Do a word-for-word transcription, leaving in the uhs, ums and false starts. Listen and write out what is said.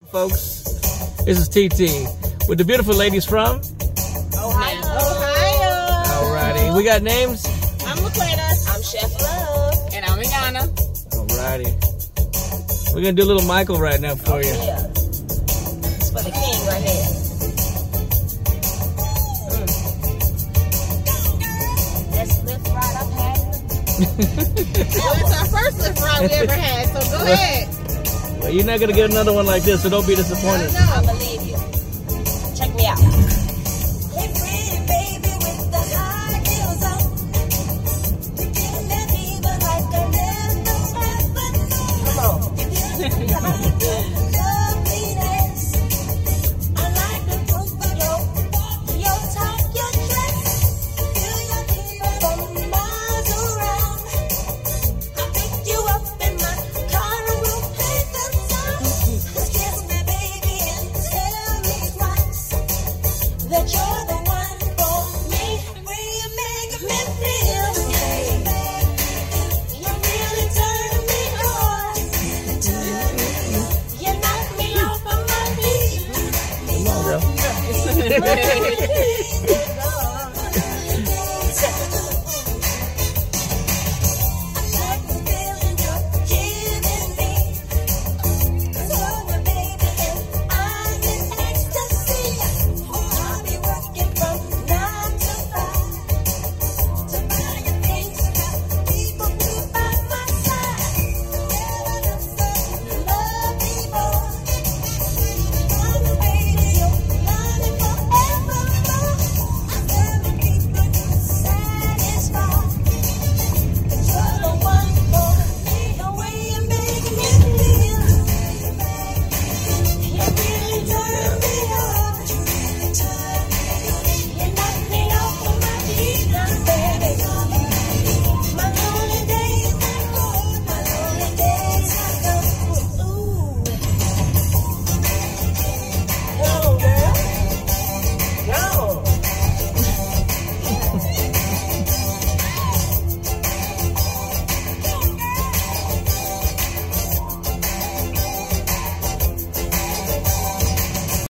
folks? This is T T with the beautiful ladies from Ohio. Ohio. Alrighty, we got names. I'm Laquetta. I'm Chef Love. And I'm Ayana. Alrighty. We're gonna do a little Michael right now for oh, you. Yeah. It's for the king right here. Mm. Let's lift right up, had Well, it's our first lift ride we ever had, so go well, ahead. Well, you're not gonna get another one like this, so don't be disappointed. No, no. I believe you. Check me out. Come on, girl.